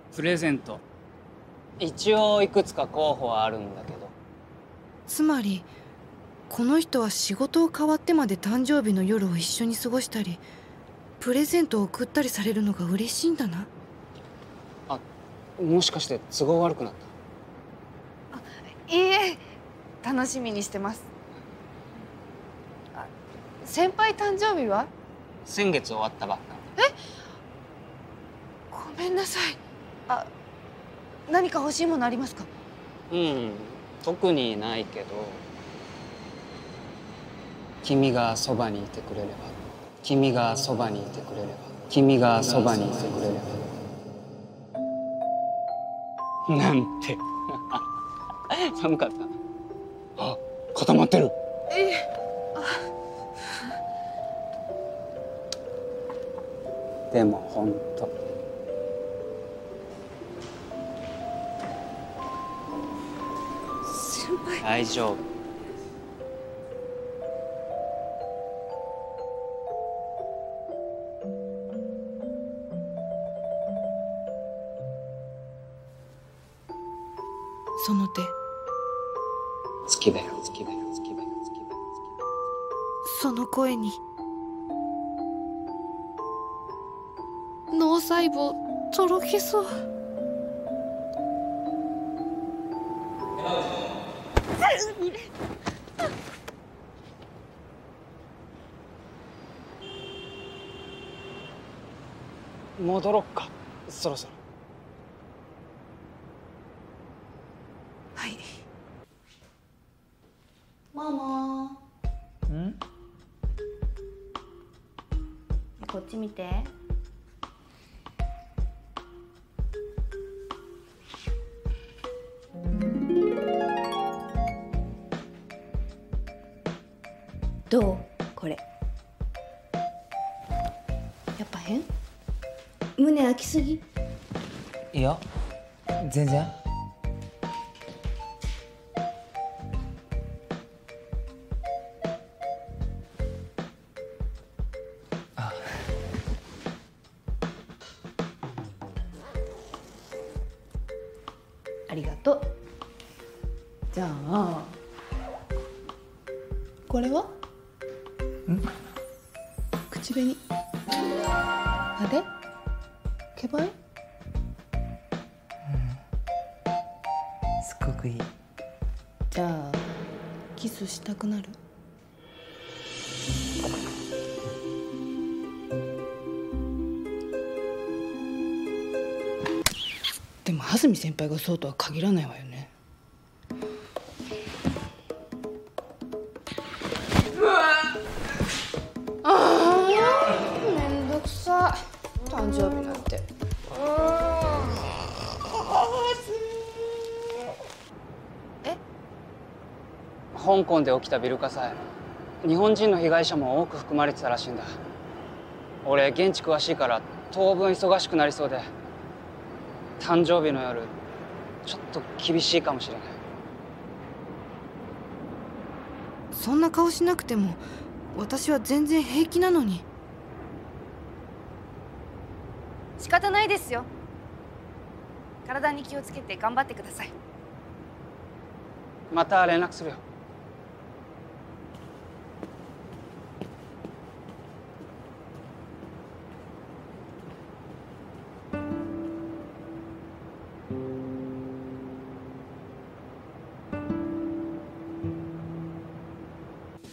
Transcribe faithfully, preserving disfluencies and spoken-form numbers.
プレゼント一応いくつか候補はあるんだけど。 つまりこの人は仕事を変わってまで誕生日の夜を一緒に過ごしたりプレゼントを送ったりされるのが嬉しいんだな。 あ、もしかして都合悪くなった？ あ、いいえ、楽しみにしてます。あ、先輩誕生日は？ 先月終わったばっか。 え？ごめんなさい。あ、何か欲しいものありますか？ うん、特にないけど、君がそばにいてくれれば、君がそばにいてくれれば、君がそばにいてくれれば。なんて寒かった。あ、固まってる。 ええ。 でも本当先輩、 大丈夫。 その手、 好きだよ好きだよ好きだよ好きだよ。 その声に脳細胞とろけそう。 戻ろっか、そろそろ。 はい。ママ。 ん？こっち見て。どう？これ。やっぱ変？胸開きすぎ？ いや、全然。あ、 ありがとう。じゃあこれは？ ん？ 口紅。あれ？ケバイ？ すっごくいい。 じゃあキスしたくなる？でも蓮見先輩がそうとは限らないわよね。ああ、めんどくさい。誕生日なんて。え？ 香港で起きたビル火災、日本人の被害者も多く含まれてたらしいんだ。俺現地詳しいから当分忙しくなりそうで、誕生日の夜ちょっと厳しいかもしれない。 そんな顔しなくても私は全然平気なのに。仕方ないですよ。体に気をつけて頑張ってください。 また連絡するよ。